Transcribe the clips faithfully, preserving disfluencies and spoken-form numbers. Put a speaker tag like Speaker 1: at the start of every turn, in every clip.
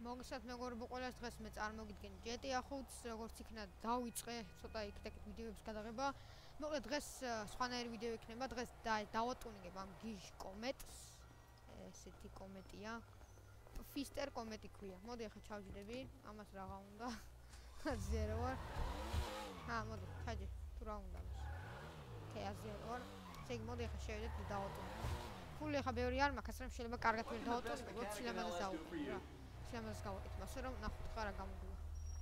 Speaker 1: მოგესალმებით მეგობრებო ყველას, დღეს მე წარმოგიდგენ ჯი ტი ეი ხუთს, როგორც იქნა დავიწყე ცოტა იქ-ტექ ვიდეოების გადაღება. მოკლედ დღეს სხვანაირი ვიდეო იქნება, დღეს დავატუნიგებ ამ გიჟ კომეტს. ესეთი კომეტია. ფისტერ კომეტი ქვია. მოდი ახლა ჩავჯდები, ამას რაღა უნდა. აზიარო ვარ. აა, მოდი, ჩაჯი, თუ რა უნდა მას. ოკეი, აზიარო ვარ. ესე იგი, მოდი ახლა შევიდეთ და დავატუნებ. ფული ახლა ბევრი არ მაქვს, ასე რომ შეიძლება კარგად ვერ დავატუნებ, როგორც სილამაზეს დავუყენებ რა. სილამაზეს გავაკეთებ, ასე რომ ნახოთ ხარა გამოგვივა.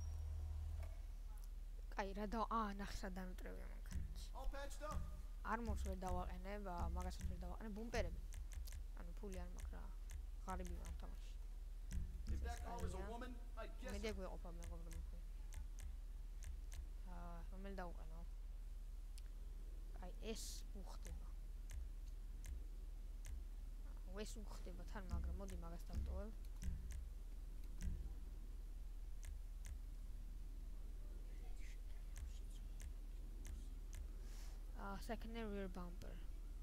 Speaker 1: კაი, რა და აა, ნახე რა დამტრევია მანქანაში. არმორს ვერ დავაყენებ, მაგასაც ვერ დავაყენებ, ბუმპერები. ანუ ფული არ მაქვს რა. ღარიბი ვარ თამაში. მე დიახ ვეყოფა მეგობრებო. აა, რომელი დავუყენო? აი, ეს უხდება. ეს უხდება თან, მაგრამ მოდი მაგას დავტოვებ. აა, secondary rear bumper.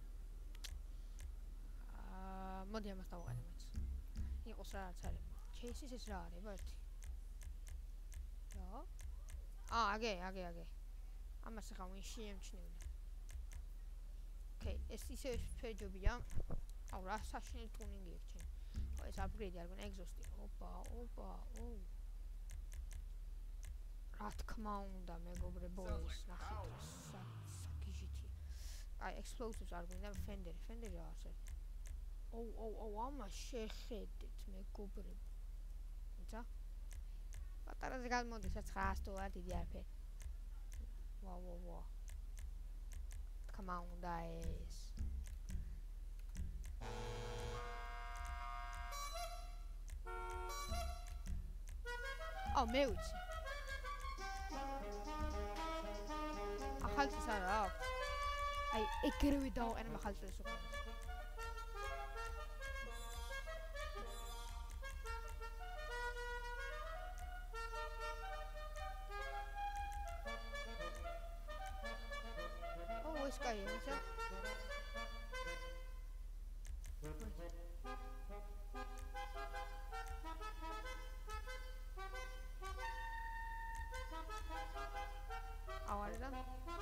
Speaker 1: აა, მოდი ამას დავაყენებ მეც. იყოს რაღაც არის. ჩეისის ეს რა არის, ვერთი? რა? აა, აგე, აგე, აგე. ამას ახლა ვინში ემჩნევდა. ოკეი, ეს ისე ფერჯობია. აუ, რა საშინელი ტუნინგი აქვს ჩემი. ხო, ეს აპგრეიდი არ გვინდა ეგზოსტი. ოპა, ოპა, ოუ. რა თქმა უნდა, მეგობრებო, ეს ნახეთ რა საკიჟითი. აი, explosives არ გვინდა, ფენდერი, ფენდერი რა არის? ოუ, ოუ, ოუ, ამას შეხედეთ, მეგობრებო. ცა? პატარაზე გამოდის ცხრაას დოლარი დიდი არაფერი. ვა, ვა, ვა. თქმა უნდა ეს. აუ, მე ვიცი. ახალწელს არა აქვს. აი, ეგრევე დავაყენებ ახალწელს უკვე. ოუ, ეს კაია, ისა? აუ, არა.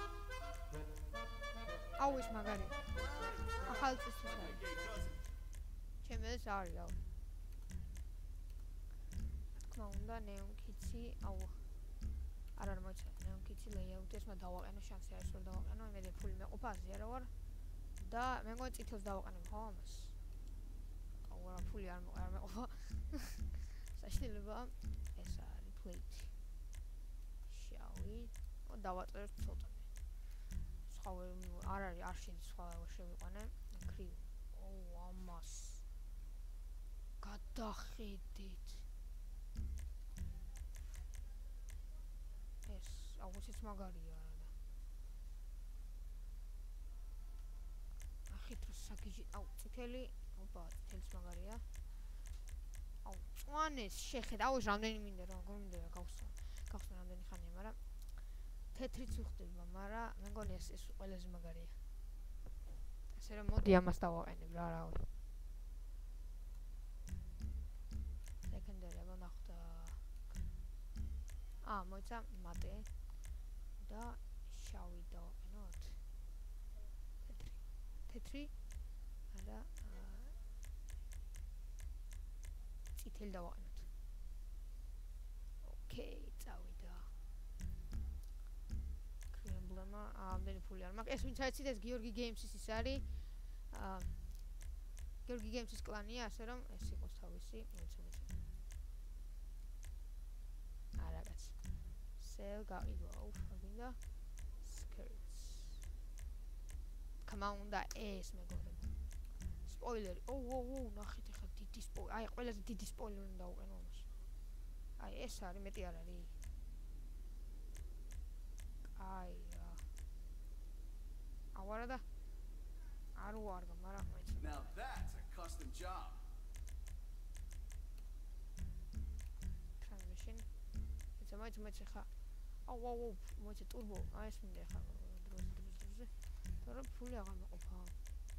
Speaker 1: აუ, ეს მაგარი. ახალწელს არის. ჩემს ეს არის, აუ. თქმა უნდა, ნეონკიცი, აუ. არ არ მოიცა, ნეონკიცი ლეიაუტი, ეს მე დავაყენო, შანსი არის რომ დავაყენო, მე ფული მეყოფა აზია რა ვარ. და მე მგონი წითელს დავაყენებ ხო ამას. აუ, რა ფული არ არ მეყოფა. საშინელება ეს არის პლეიტი. შავი. ო, დავაწეროთ ცოტა. სხვა არ არის, არ შეიძლება სხვა შევიყვანე. ქრივ. ოუ, ამას. გადახედით. ეს, აუ, ეს მაგარია რა და. ახით რო საკიჟი, აუ, წითელი, ოპა, წითელს მაგარია. აუ, წვანეს შეხედა, აუ, რამდენი მინდა რა, გომინდა რა გავხსნა. გავხსნა რამდენი ხანია, მაგრამ თეთრიც უხდება, მაგრამ მე მგონი ეს ეს ყველაზე მაგარია. ასე რომ მოდი ამას დავაყენებ რა, რავი. Secondary ვნახოთ. აა, მოიცა მატე და შავი დავაყენოთ. თეთრი. თეთრი და წითელი დავაყენოთ. ოკეი, წავიდა. პრობლემა, ამდენი ფული არ მაქვს. ეს ვინც აიცით, ეს გიორგი გეიმსის ის არის. აა გიორგი გეიმსის კლანია, ასე რომ ეს იყოს თავისი, მოიცა მოიცა. არა კაც. სელ გაიგო, აუφ, გინდა. skirts. თქმა უნდა, ეს მეგობრებო. სპოილერი. ოუ, ოუ, ოუ, ნახეთ ახლა დიდი სპოილერი. აი, ყველაზე დიდი სპოილერი უნდა დავუყენო ამას. აი, ეს არის, მეტი არ არის. აი, რა. ავარა და არ უარგა, მაგრამ მოიცა.
Speaker 2: Now that's a custom job.
Speaker 1: Transmission. It's a moiца moiца ხა. აუ, აუ, აუ, მოიცა ტურბო. აი, ეს მინდა ხა დროზე დროზე დროზე. თორე ფული აღარ მეყოფა.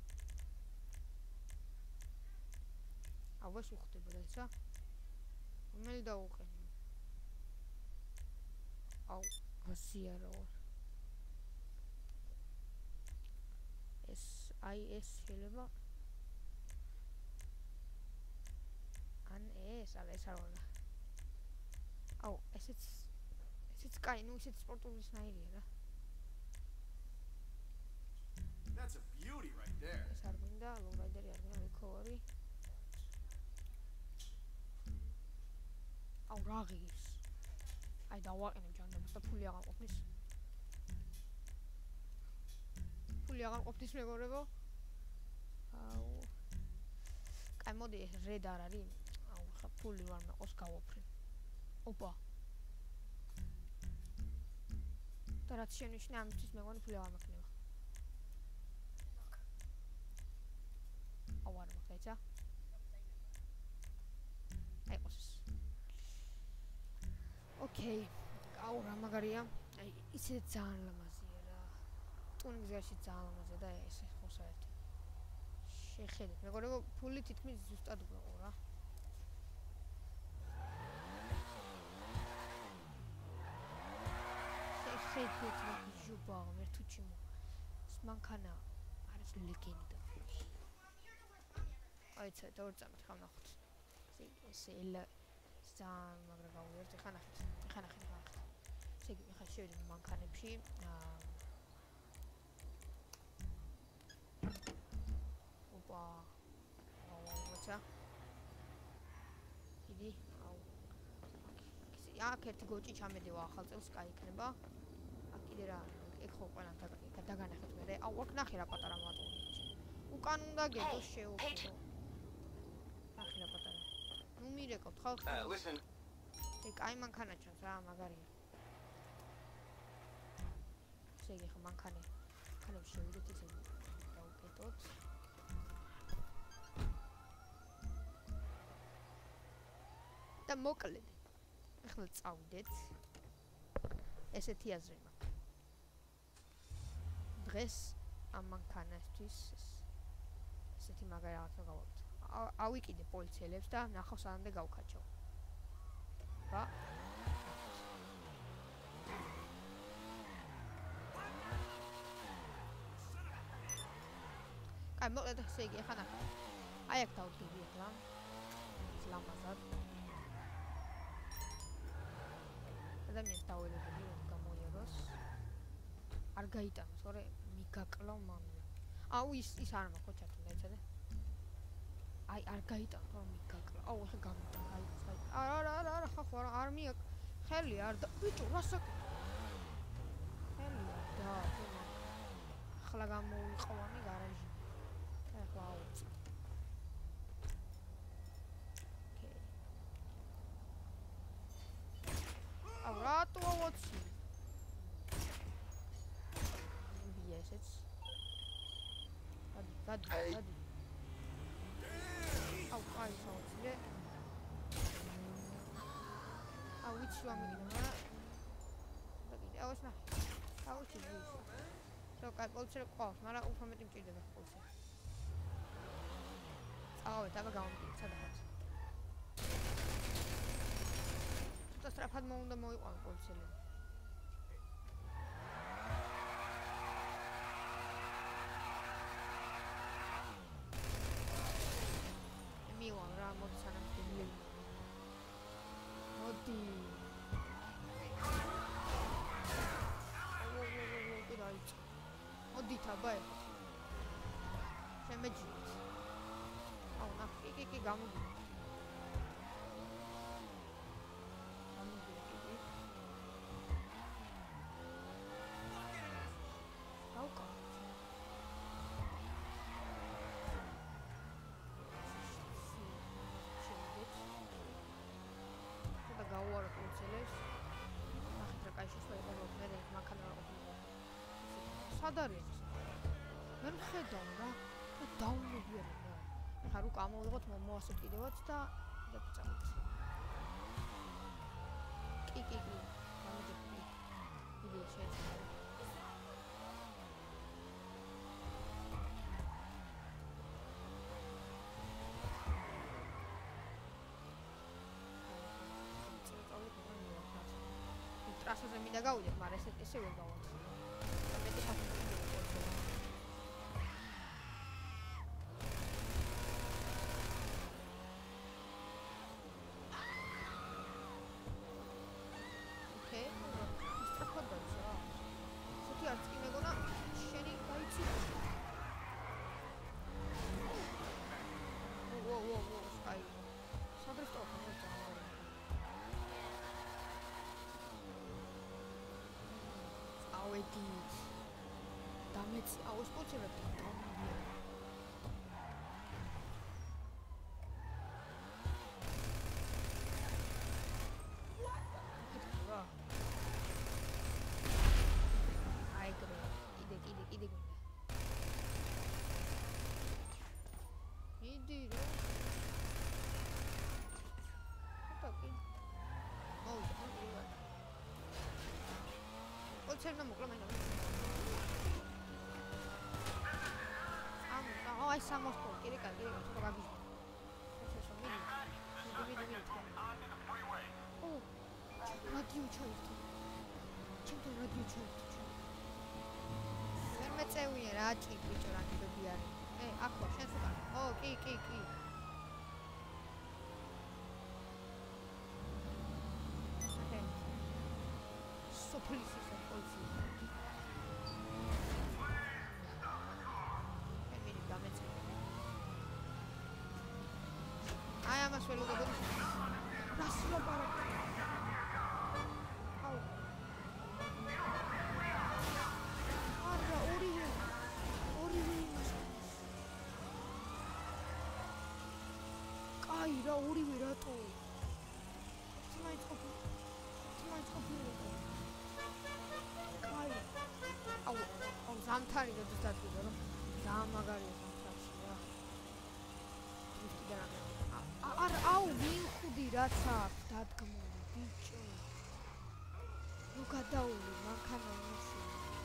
Speaker 1: აუ, ეს უხდება და ისა. რომელი დავუყენო? აუ, გასიარო. ეს აი ეს შეიძლება ან ეს, არა ეს არ უნდა. აუ, ესეც ესეც კაი, ნუ ესეც სპორტული სნაირია რა.
Speaker 2: That's a beauty right there.
Speaker 1: ეს არ გვინდა, ლოურაიდერი არ გვინდა, რიქოვერი. აუ, რა ღირს. აი დავაყენებ ჯანდაბას და ფული აღარ ყოფნის. ფული აღარ ყოფნის მეგობრებო. აუ. კაი, მოდი ეს რედ არ არის. აუ, ხა ფული ვარ მეყოს გავოფრენ. ოპა. და რაც შენიშნე ამისთვის მეგონი ფული აღარ მაქვს. აუ, არ მაქვს ეცა. აი ყოს. ოკეი. აუ, რა მაგარია. აი, ისე ძალიან ლამაზია რა. ტუნინგის გარშე ძალიან ლამაზია და ეს ხო საერთოდ. შეხედეთ, მეგობრებო, ფული თითქმის ზუსტად გვეყო რა. შეხედეთ, ჟუბა, მერტუ ჩიმო. სმანქანა არის ლეგენდა. აი, ცა დავრწამთ ხა ნახოთ. ესე ელა ძალიან მაგრა გავიარეთ, ხა ნახეთ. ხა ნახეთ, ნახეთ. ესე იგი, ხა შევიდეთ მანქანებში. აა ოპა. აუ, მოცა. იგი, აუ. აქ ერთი გოჭი ჩამედევა ახალ წელს, კაი იქნება. აქ კიდე რა, ეგ ხო ყველამ დაგანახეთ მე. აუ, აქ ნახე რა პატარა მატონი. უკან უნდა გედო შეუქმნო. ნახე რა პატარა. ნუ მირეკობთ ხალხი. ეგ კაი მანქანა ჩანს რა, მაგარია. ესე იგი ხა მანქანე. მანქანებს შევიდეთ ესე დავუკეტოთ. და მოკლედ. ახლა წავიდეთ. ესეთი აზრი მაქვს. დღეს ამ მანქანასთვის ესეთი მაგარი რაღაცა გავაკეთე. ავიკიდე პოლიციელებს და ნახავ სანამდე გავქაჩო. რა? აი, მოკლედ ესე იგი, ახლა ნახე. აი აქ დავდგები ახლა. ის ლამაზად. ადამიანს დაველებები რომ გამოიეროს. არ გაიტანოს, ორი მიგაკლავ მამია. აუ, ის ის არ მაქვს ჩართული, ეცადე. აი, არ გაიტანოს, რომ მიგაკლავ. აუ, ახლა გამიტან, აი, აი. არა, არა, არა, არა, ხახო, არა, არ მიაკ. ხელი არ და ბიჭო, რასაკ. ხელი და ახლა გამოვიყვანი გარაჟი. ახლა აუწ. აუ, რატო ავოცი? ესეც. დადი, დადი, დადი. აუ, აი, საოცრე. აუ, ვიცი რომ მიგინო, რა. და კიდე აუს ნახე. აუ, ჩიძი. რო კაი, პოლიცია ყავს, მაგრამ უფრო მეტი მჭირდება პოლიცია. წავით, აბა გამომდი, სადღაც. ცოტა სწრაფად მოუნდა მოიყვანო პოლიციელები. მივა რა მოდი სანამ გემილი. მოდი. მოდი თაბა. შემეჯი. აუ, ნახე, კი, კი, გამოდი. გამოდი, კი. აუკა. და გავუარო პოლიციელებს. ნახეთ რა კაი შეხვედრა მოხდა, მე მანქანა არ ყოფილა. სად არის? მე მხედავ რა. და დაუნებია რა. ხარ უკ ამოვიღოთ მომასწრე კიდევაც და და წავიდეთ. კი, კი, კი. გამოდები. ვიდეო შეიძლება. ტრასაზე მინდა გავიდეთ, მაგრამ ესე ესე ვერ გავაკეთე. და მეტი საფუძველი მოყოლია. ოკეი, სწრაფად დაიწყო. ისეთი არც კი მეგონა შენი გაიცი. ო ო ო ო აი. საბრესტო ხომ ავედით. დამეც აუს პოცერებ დამიდია. აი გრე, იდე იდე იდე გინდა. იდი რა. ოტაკი. აუ, აუ. ოცერნა მოკლა მე. ამო, აი სამოსტო, კიდე კარგი, ცოტა გაგიჟდა. ესეო მიდი. მიდი, მიდი, მიდი. ო, რადიო ჩაირთო. ჩემთან რადიო ჩაირთო. ვერ მეწევია რა, კი, ბიჭო, რა ნებები არის. ე, აქ ვარ, შენს უკან. ო, კი, კი, კი. სოფლის ისე პოლიცია. ემილი დამეწე. აი ამას ველოდები. რას ლაპარაკობ? აუ. არა, ორივე. ორივე იმას. კაი რა, ორივე რატო? მაინც ყოფილი. მაინც ყოფილი. აუ, აუ ზამთარი როდის დადგება რომ ზამაგარია ზამთარში რა. ვიქიდან არა, აუ ვინხუდი რაც აქვს დადგმული ბიჭო. ნუ გადაული მანქანა იმისი.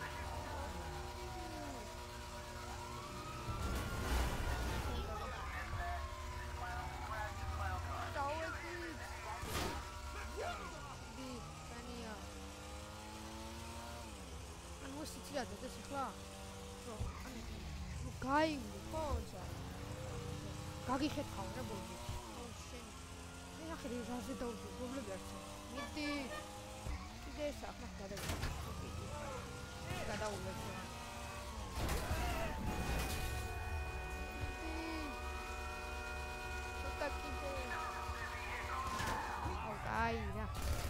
Speaker 1: სიცილად ეს ახლა რო ანუ გაივლი ხო ზა გაგიხეთხავ რა ბოლო აუ შენ მე ახლა რაზე დავდო პრობლემი არ ჩა მიდი კიდე ეს ახლა გადაგა გადაულე ცოტა კიდე აუ კაი რა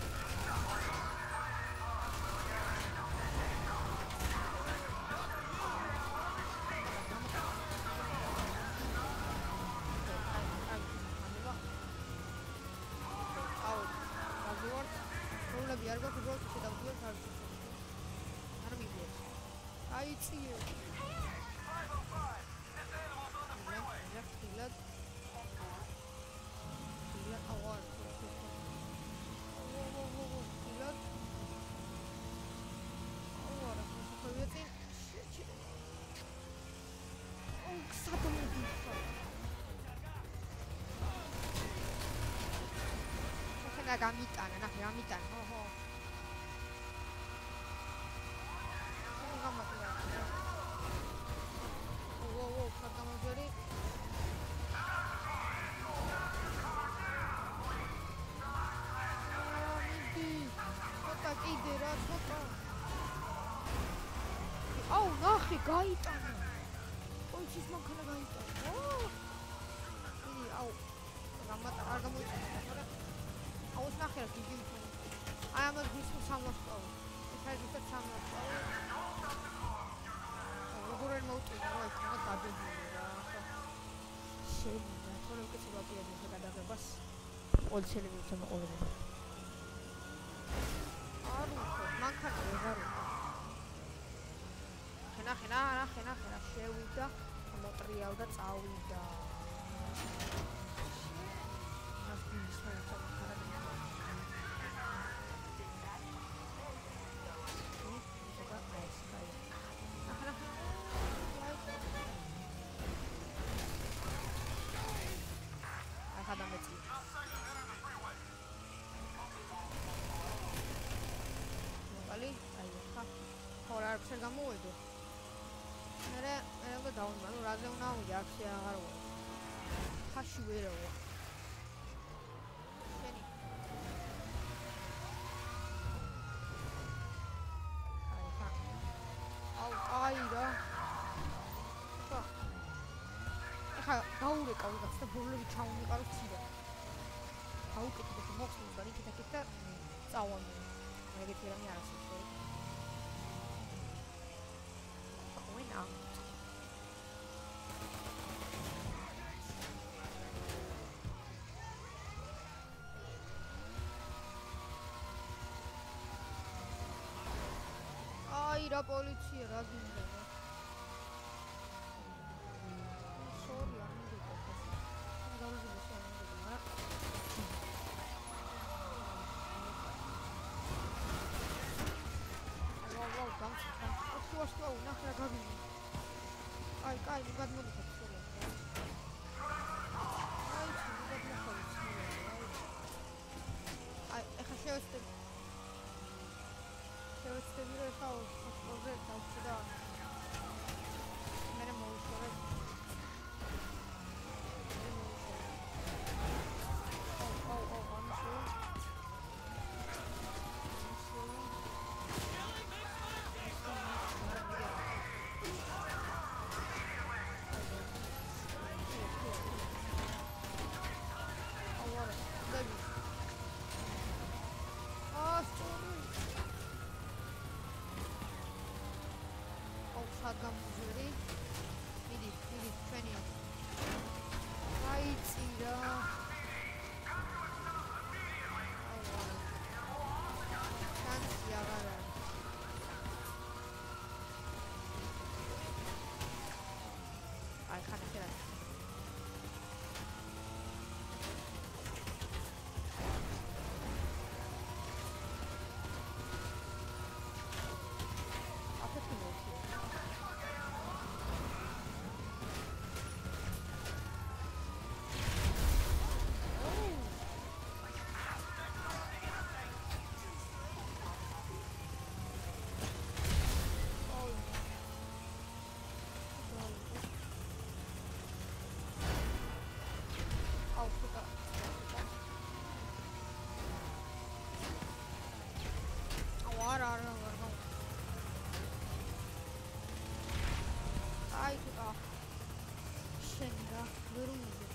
Speaker 1: არ გვაქვს როლი შედავდიოთ არ არ მიგია აიციო რა ხილად ხილად ავარ ხილად ავარ ხოიეთი ო საბრები ხა გამიტანა ნახე გამიტანა ხო ხო აუ ნახე გაიტანა პოლიციის მანქანა გაიტანა ო იგი აუ გამატა არ გამოიწენა მაგრამ აუს ნახე რა დიდი აი ამას გისულ სამოსტოვი ეს არის ისეთ სამოსტოვი როგორ არ მოუწევი რა იქ მაგ გადაგული რა შენ რა თორემ კეთილ ვაპირებ ეს გადაღებას პოლიციელები შემოყოლებენ არ უხო მანქანა ვეღარ ხენა ხენა რა ხენა ხენა შევიდა მოტრიალდა წავიდა მას ისმე მანქანა არ შენ გამოვედო. მერე მე უნდა დავუმალო, რაზე უნდა ავიდე, აქ აღარ ვარ. ხაში ვერა ვარ. შენი. აი ხა. აუ, აი რა. ხა, გაურეკავ ვიღაც და ბოლოები ჩაუნიყარო ცირა. გაუკეთე და მოხსნეს და იქით აქეთ და წავამი. ეგეთი რამე არ ასწავლე. Going out. Ai, la polizia, la guida. Sorry, I'm not good at this. I'm going to do Wow, wow, bounce, bounce. Oh, slow, slow, нахер гавин. Ай, ай, не гадно так slow. Ай, не гадно так slow. Ай, ეხა შევეცდები. შევეცდები რომ ეხა ოთხზე დავჭი და მერე მოვიშორე. ო, ო, ო, ამშო. გამზური მიდი მიდი ჩვენია აი წირა შანსი აღარ არის აი ხან ახლა Ara ara ara. Ai da. Şenga görünmüyor.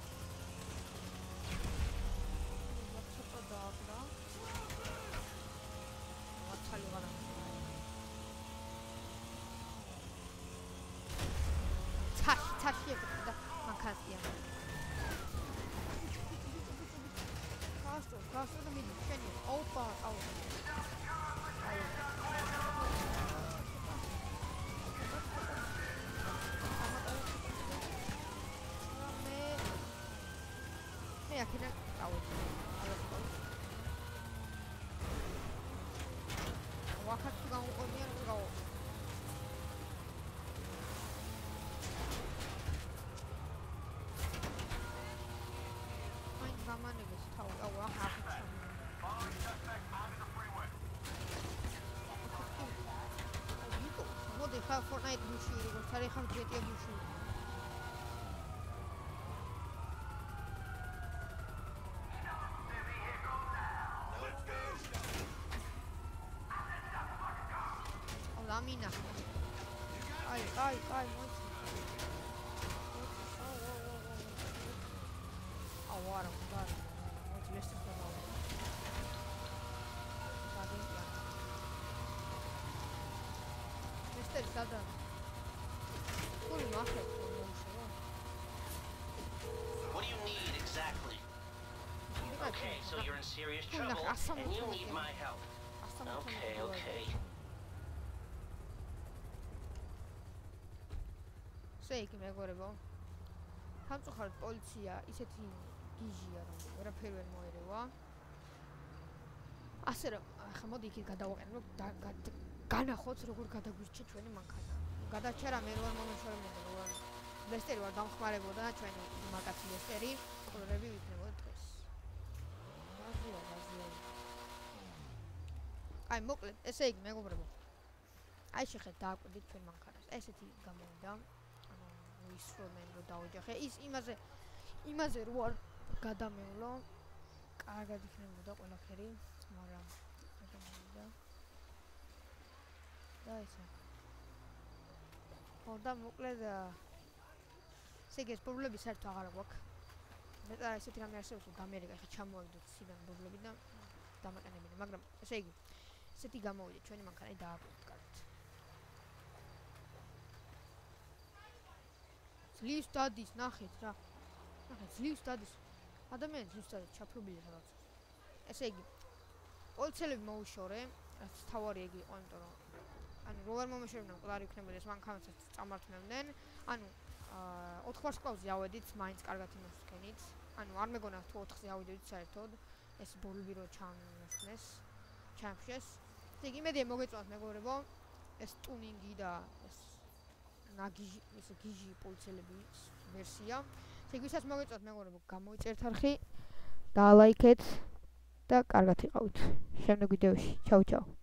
Speaker 1: Baksa da abla. Açalı var. Taş taş yapıyor da makas ya. Kaçtı, kaçtı da mıydı? Şenga. Opa, au. Ya kira tahu. Wakat kau orangnya kau. Main kaman ni guys tahu. Awak hafid. Modi kha Fortnite bushi, ko sare kha G T A bushi. Lamina. Ai, ai, ai, muito. Agora, agora. Muito besta para lá. Tá bem, já. Mister, tá dando. Pula o market,
Speaker 3: What do you need exactly? Okay, so you're in serious trouble and you need my help. Okay, okay.
Speaker 1: Sei que მეგობრებო. სამწუხაროდ პოლიცია ისეთი გიჟია რომ ვერაფერი ვერ მოერევა. ასე რომ ახლა მოდი იქით გადავაყენო რომ განახოთ როგორ გადაგვირჩა ჩვენი მანქანა. გადაჩერა მე რომ მომეშორებოდა რომ ლესტერი ვარ დამხმარებოდა ჩვენი მაგათი ლესტერი, ყველები ვიქნებოდა დღეს. აზია, აზია. აი მოკლედ, ესე იგი მეგობრებო. აი შეხედეთ დააკვირდით ჩვენ მანქანას. ესეთი გამოვიდა. ანუ ვისრომენ რომ დავეჯახე. ის იმაზე იმაზე რო არ გადამევლო. კარგად იქნებოდა ყველაფერი, მაგრამ გადამოვიდა. და ესე. ხო და მოკლედ ესე იგი ეს პრობლემები საერთოდ აღარ გვაქვს. მე და ესეთი რამე არსებობს რომ გამერიკა ხა ჩამოვიდოთ სიდან პრობლემები და დამაყენებინა, მაგრამ ესე იგი ესეთი გამოვიდა ჩვენი მანქანა დააკვირდით კარგად. ძლივს დადის, ნახეთ რა. ნახეთ, ძლივს დადის. ადამიანს ძლივს დადის, ჩაფრობილი რაღაც. ესე იგი პოლიციელები მოუშორე, რაც თავარი იგი იყო, იმიტომ რომ ანუ რო არ მომეშორებდნენ, მკვდარი იქნებოდა ეს მანქანასაც წამართმევდნენ. ანუ აა ოთხ ვარსკვლავზე ავედით, მაინც კარგად იმას ვქენით. ანუ არ მეგონა თუ ოთხზე ავიდეთ საერთოდ, ეს ბოლბი რო ჩამოსნეს, ჩამშეს. ესე იგი იმედია მოგეწონათ მეგობრებო, ეს ტუნინგი და ეს ნაგიჟი, ეს გიჟი პოლიციელების ვერსია. ესე იგი ვისაც მოგეწონათ მეგობრებო, გამოიწერთ არხი, დაალაიქეთ და კარგად იყავით. შემდეგ ვიდეოში. ჩაუ ჩაუ.